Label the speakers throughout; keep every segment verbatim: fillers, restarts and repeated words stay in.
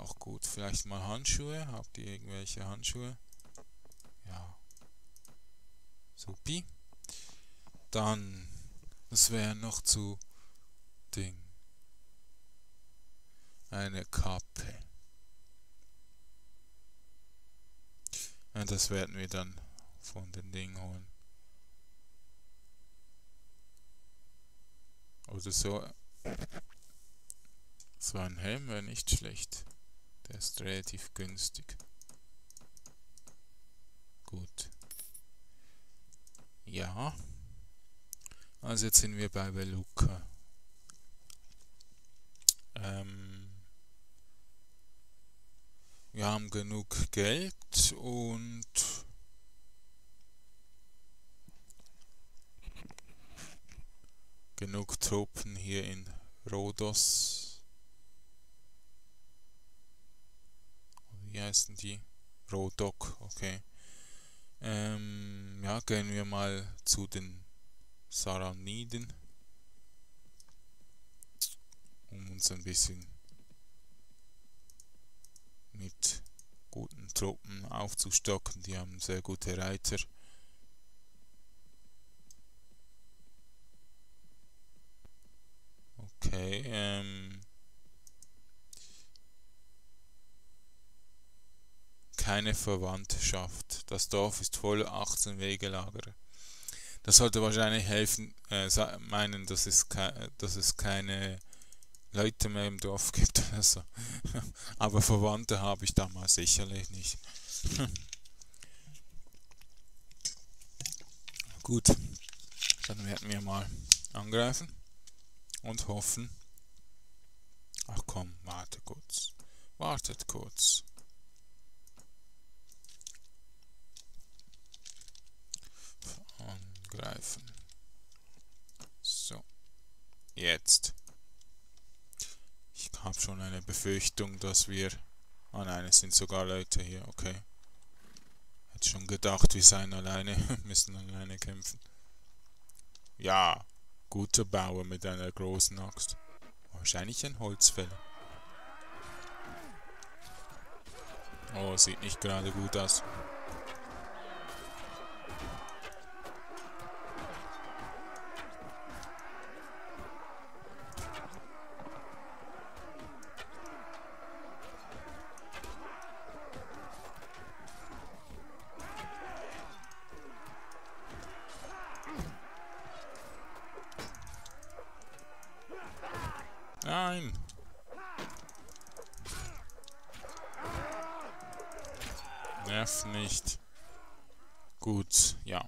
Speaker 1: auch gut. Vielleicht mal Handschuhe. Habt ihr irgendwelche Handschuhe? Ja. Supi. Dann, das wäre noch zu Ding. Eine Kappe. Ja, das werden wir dann von den Dingen holen. Oder so. So ein Helm wäre nicht schlecht. Der ist relativ günstig. Gut. Ja. Also jetzt sind wir bei Veluca. Ähm, wir haben genug Geld und genug Truppen hier in Rhodos. Wie heißen die? Rhodok, okay. Ähm, ja, gehen wir mal zu den Saraniden, um uns ein bisschen mit guten Truppen aufzustocken. Die haben sehr gute Reiter. Okay, ähm, keine Verwandtschaft. Das Dorf ist voller achtzehn Wegelager. Das sollte wahrscheinlich helfen, äh, meinen, dass es, dass es keine Leute mehr im Dorf gibt. Also. Aber Verwandte habe ich damals sicherlich nicht. Gut, dann werden wir mal angreifen und hoffen. Ach komm, warte kurz. Wartet kurz. Angreifen. So. Jetzt. Ich habe schon eine Befürchtung, dass wir... Ah nein, es sind sogar Leute hier, okay. Hätte schon gedacht, wir seien alleine, müssen alleine kämpfen. Ja, guter Bauer mit einer großen Axt. Wahrscheinlich ein Holzfäller. Oh, sieht nicht gerade gut aus. Nein! Nerv nicht. Gut, ja.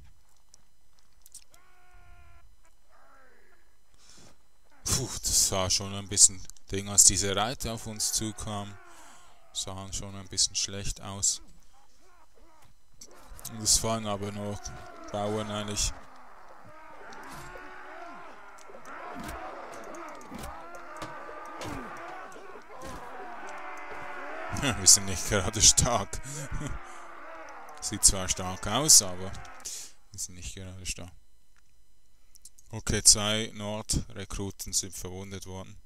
Speaker 1: Puh, das war schon ein bisschen Ding, als diese Reiter auf uns zukamen. Sahen schon ein bisschen schlecht aus. Das waren aber nur Bauern eigentlich. Wir sind nicht gerade stark. Sieht zwar stark aus, aber wir sind nicht gerade stark. Okay, zwei Nordrekruten sind verwundet worden.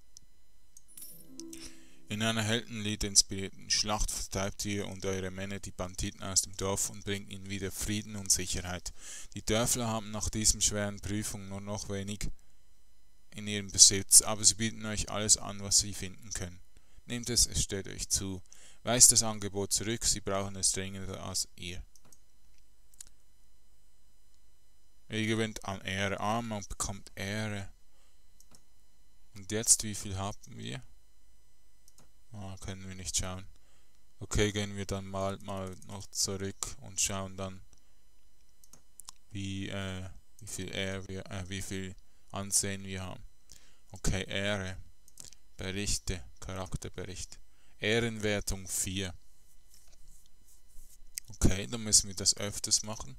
Speaker 1: In einer Heldenlied inspirierten Schlacht vertreibt ihr und eure Männer die Banditen aus dem Dorf und bringt ihnen wieder Frieden und Sicherheit. Die Dörfler haben nach diesen schweren Prüfungen nur noch wenig in ihrem Besitz, aber sie bieten euch alles an, was sie finden können. Nehmt es, es steht euch zu. Weist das Angebot zurück, sie brauchen es dringender als ihr. Ihr gewinnt an Ehre. Ah, man bekommt Ehre. Und jetzt, wie viel haben wir? Ah, können wir nicht schauen. Okay, gehen wir dann mal, mal noch zurück und schauen dann, wie, äh, wie viel Ehre wir, äh, wie viel Ansehen wir haben. Okay, Ehre. Berichte, Charakterbericht. Ehrenwertung vier. Okay, dann müssen wir das öfters machen.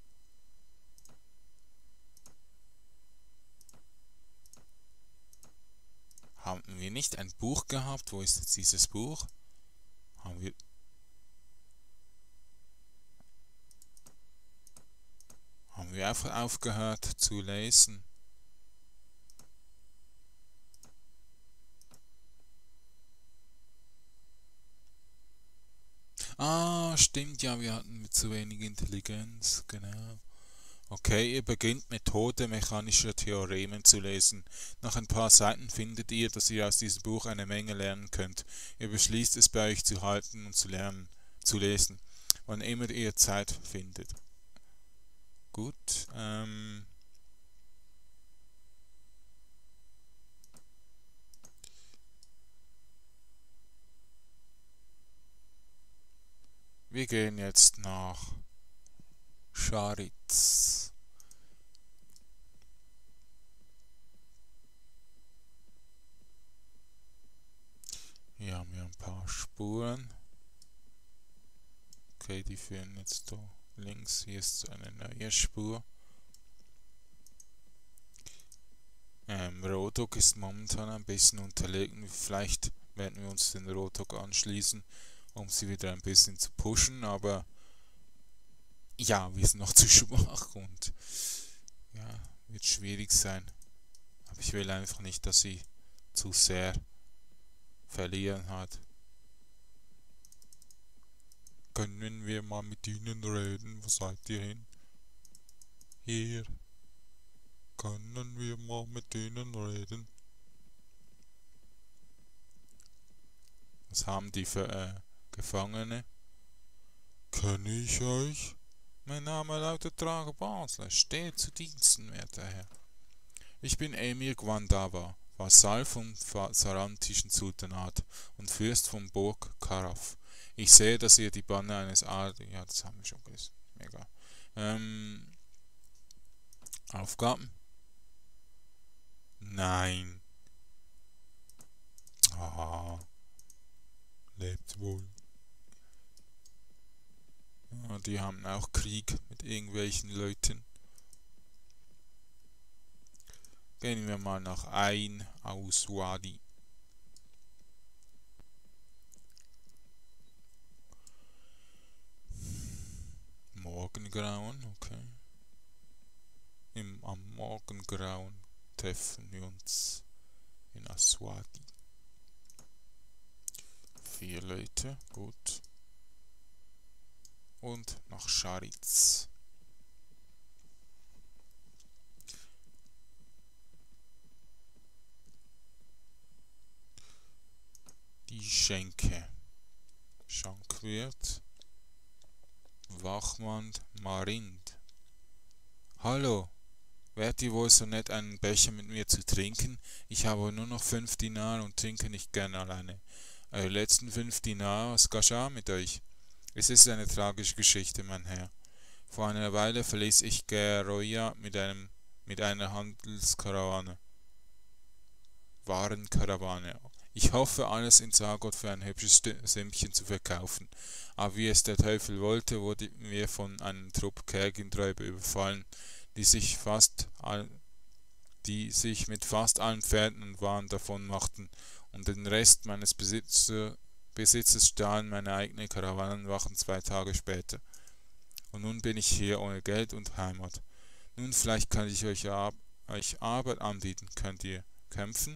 Speaker 1: Haben wir nicht ein Buch gehabt? Wo ist jetzt dieses Buch? Haben wir... Haben wir einfach aufgehört zu lesen? Ah, stimmt, ja, wir hatten zu wenig Intelligenz, genau. Okay, ihr beginnt Methode mechanischer Theoremen zu lesen. Nach ein paar Seiten findet ihr, dass ihr aus diesem Buch eine Menge lernen könnt. Ihr beschließt es bei euch zu halten und zu lernen, zu lesen, wann immer ihr Zeit findet. Gut, ähm... wir gehen jetzt nach Scharitz. Hier haben wir ein paar Spuren. Okay, die führen jetzt da links. Hier ist eine neue Spur. Ähm, Rodok ist momentan ein bisschen unterlegen. Vielleicht werden wir uns den Rodok anschließen, um sie wieder ein bisschen zu pushen, aber ja, wir sind noch zu schwach und ja, wird schwierig sein. Aber ich will einfach nicht, dass sie zu sehr verlieren hat. Können wir mal mit ihnen reden? Wo seid ihr hin? Hier. Können wir mal mit ihnen reden? Was haben die für äh, Gefangene? Kenne ich euch? Mein Name lautet Drago Basler. Steht zu Diensten, werter Herr. Ich bin Emir Gwandava, Vasall vom sarantischen Sultanat und Fürst von Burg Karaf. Ich sehe, dass ihr die Banner eines Adels... Ja, das haben wir schon gelesen. Mega. Ähm... Aufgaben? Nein. Ah. Lebt wohl. Ja, die haben auch Krieg mit irgendwelchen Leuten. Gehen wir mal nach Ain aus Wadi. Morgengrauen, okay. Im, am Morgengrauen treffen wir uns in Aswadi. Vier Leute, gut. Und nach Scharitz. Die Schenke. Schankwirt. Wachmann Marind. Hallo, wärt ihr wohl so nett, einen Becher mit mir zu trinken? Ich habe nur noch fünf Dinar und trinke nicht gern alleine. Eure letzten fünf Dinar, was geschah mit euch? Es ist eine tragische Geschichte, mein Herr. Vor einer Weile verließ ich Geroia mit einem mit einer Handelskarawane. Warenkarawane. Ich hoffe, alles in Sagot für ein hübsches Sümmchen zu verkaufen. Aber wie es der Teufel wollte, wurden wir von einem Trupp Kergenträuber überfallen, die sich fast all, die sich mit fast allen Pferden und Waren davon machten und den Rest meines Besitzer, Besitzes stahlen meine eigene Karawanenwachen zwei Tage später. Und nun bin ich hier ohne Geld und Heimat. Nun, vielleicht kann ich euch, ab, euch Arbeit anbieten. Könnt ihr kämpfen?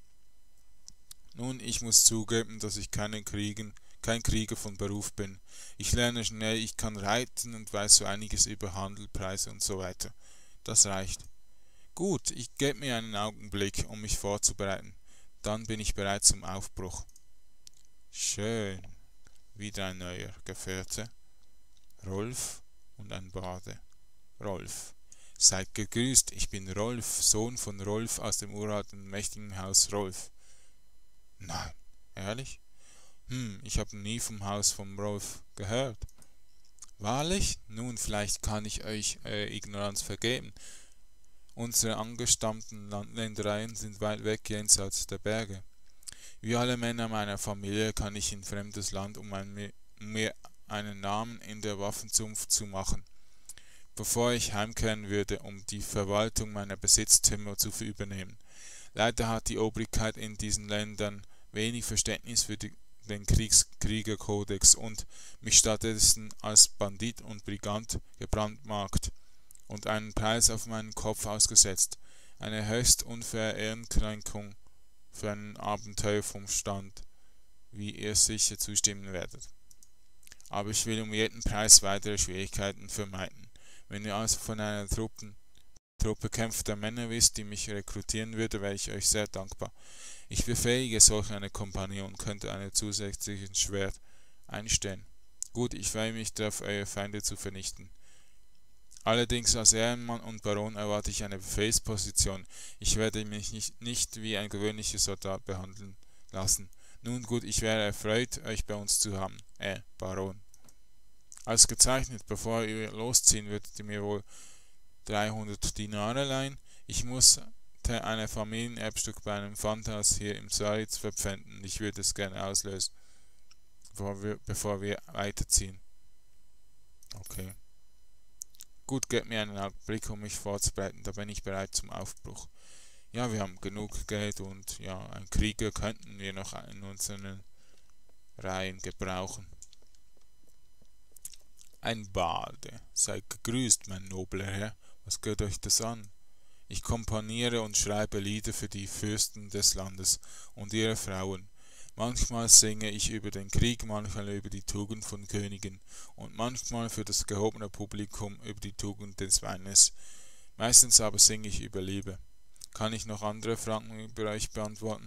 Speaker 1: Nun, ich muss zugeben, dass ich keinen Kriegen, kein Krieger von Beruf bin. Ich lerne schnell, ich kann reiten und weiß so einiges über Handel, Preise und so weiter. Das reicht. Gut, ich gebe mir einen Augenblick, um mich vorzubereiten. Dann bin ich bereit zum Aufbruch. Schön. Wieder ein neuer Gefährte. Rolf und ein Bade. Rolf. Seid gegrüßt, ich bin Rolf, Sohn von Rolf aus dem uralten mächtigen Haus Rolf. Nein, ehrlich? Hm, ich habe nie vom Haus von Rolf gehört. Wahrlich? Nun, vielleicht kann ich euch äh, Ignoranz vergeben. Unsere angestammten Ländereien sind weit weg jenseits der Berge. Wie alle Männer meiner Familie kann ich in fremdes Land, um, ein, um mir einen Namen in der Waffenzunft zu machen, bevor ich heimkehren würde, um die Verwaltung meiner Besitztümer zu übernehmen. Leider hat die Obrigkeit in diesen Ländern wenig Verständnis für die, den Kriegs Kriegerkodex und mich stattdessen als Bandit und Brigant gebrandmarkt und einen Preis auf meinen Kopf ausgesetzt. Eine höchst unfaire Ehrenkränkung für einen Abenteuer vom Stand, wie ihr sicher zustimmen werdet. aber ich will um jeden Preis weitere Schwierigkeiten vermeiden. Wenn ihr also von einer Truppen, Truppe kämpfender Männer wisst, die mich rekrutieren würde, wäre ich euch sehr dankbar. Ich befähige solch eine Kompanie und könnte einen zusätzlichen Schwert einstellen. Gut, ich freue mich darauf, eure Feinde zu vernichten. Allerdings als Ehrenmann und Baron erwarte ich eine Befehlsposition. Ich werde mich nicht, nicht wie ein gewöhnlicher Soldat behandeln lassen. Nun gut, ich wäre erfreut, euch bei uns zu haben. Äh, Baron. Als gezeichnet, bevor ihr losziehen, würdet ihr mir wohl dreihundert Dinare leihen. Ich muss ein Familienerbstück bei einem Pfandhaus hier im Saritz verpfänden. Ich würde es gerne auslösen, bevor wir, bevor wir weiterziehen. Okay. Gut, gebt mir einen Augenblick, um mich vorzubereiten, da bin ich bereit zum Aufbruch. Ja, wir haben genug Geld und ja, einen Krieger könnten wir noch in unseren Reihen gebrauchen. Ein Bade. Seid gegrüßt, mein nobler Herr. Was geht euch das an? Ich komponiere und schreibe Lieder für die Fürsten des Landes und ihre Frauen. Manchmal singe ich über den Krieg, manchmal über die Tugend von Königen und manchmal für das gehobene Publikum über die Tugend des Weines. Meistens aber singe ich über Liebe. Kann ich noch andere Fragen über euch beantworten?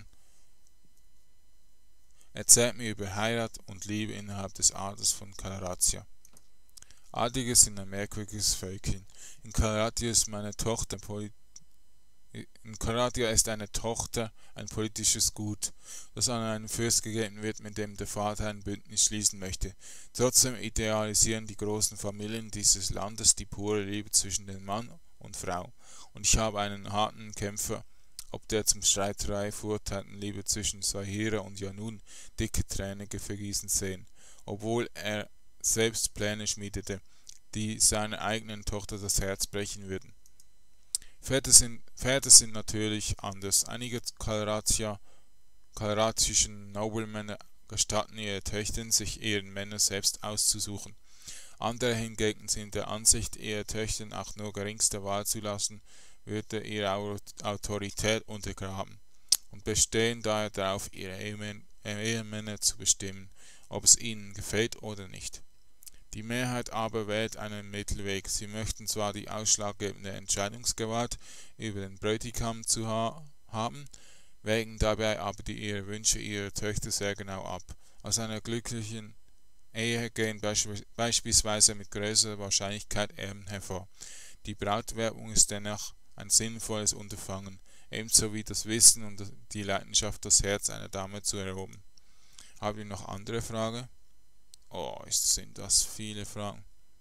Speaker 1: Erzählt mir über Heirat und Liebe innerhalb des Adels von Kalaratia. Adlige sind ein merkwürdiges Völkchen. In Kalaratia ist meine Tochter Polit In Kalaratia ist eine Tochter ein politisches Gut, das an einen Fürst gegeben wird, mit dem der Vater ein Bündnis schließen möchte. Trotzdem idealisieren die großen Familien dieses Landes die pure Liebe zwischen dem Mann und Frau. Und ich habe einen harten Kämpfer, ob der zum Streiterei verurteilten Liebe zwischen Sahira und Janun, dicke Tränen vergießen sehen, obwohl er selbst Pläne schmiedete, die seiner eigenen Tochter das Herz brechen würden. Pferde sind, Pferde sind natürlich anders. Einige Kalaratia, kalaratischen Nobelmänner gestatten ihre Töchtern, sich ihren Männer selbst auszusuchen. Andere hingegen sind der Ansicht, ihre Töchtern auch nur geringste Wahl zu lassen, würde ihre Autorität untergraben und bestehen daher darauf, ihre Ehemänner zu bestimmen, ob es ihnen gefällt oder nicht. Die Mehrheit aber wählt einen Mittelweg. Sie möchten zwar die ausschlaggebende Entscheidungsgewalt über den Bräutigam zu ha haben, wägen dabei aber die ihre Wünsche ihrer Töchter sehr genau ab. Aus einer glücklichen Ehe gehen beisp beispielsweise mit größerer Wahrscheinlichkeit Erben hervor. Die Brautwerbung ist dennoch ein sinnvolles Unterfangen, ebenso wie das Wissen und die Leidenschaft, das Herz einer Dame zu erobern. Habt ihr noch andere Fragen? Oh, sind das viele Fragen.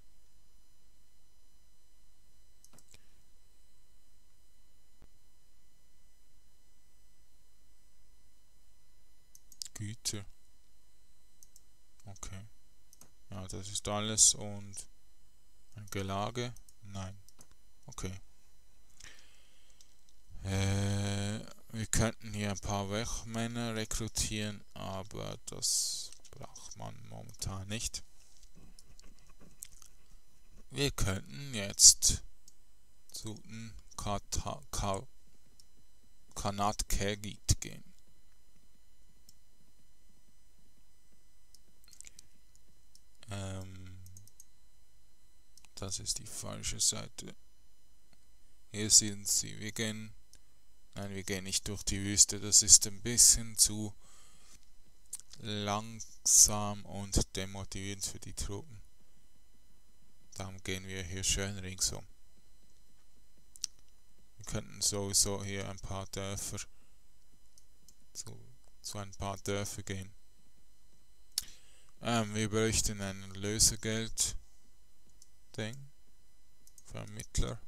Speaker 1: Güter. Okay. Ja, das ist alles und ein Gelage? Nein. Okay. Äh, wir könnten hier ein paar Wachmänner rekrutieren, aber das braucht man momentan nicht. Wir könnten jetzt zu den Kanat Kegit gehen. Ähm, das ist die falsche Seite. Hier sind sie. Wir gehen. Nein, wir gehen nicht durch die Wüste. Das ist ein bisschen zu langsam und demotivierend für die Truppen. Darum gehen wir hier schön ringsum. Wir könnten sowieso hier ein paar Dörfer zu, zu ein paar Dörfer gehen. Ähm, wir bräuchten ein Lösegeld Ding. Vermittler.